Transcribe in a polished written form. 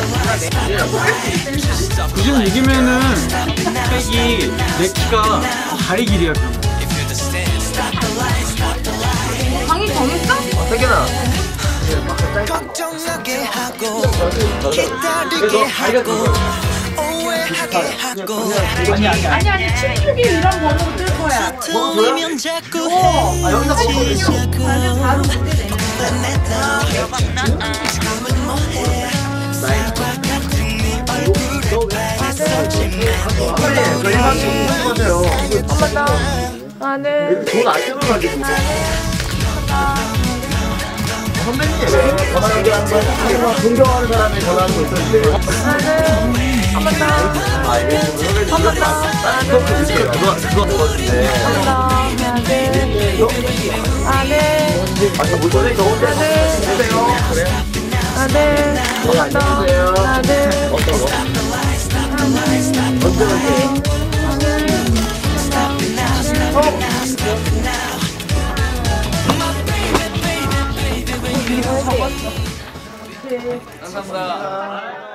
지금 이기면은 흑백이 내 키가 다리 길이야. 방이 정했어? 태균아. 걱정하게 하고 기다리게 하고 오해하게 하고 아니 침묵이 이런 번호 뜰 거야. 들리면 자꾸 여기서 헤어지자고 바로 보게 돼. 나는 돈안 끊어가지고. 선배님, 전화 연결하는 거 존경하는 사람이 전화하는 거 있었는데. 한 번 더. 한 번 더. 그거 같은데. 아니, 물 전에 저거 해주세요. 그래. 한번 더. 어떤 거? 감사합니다.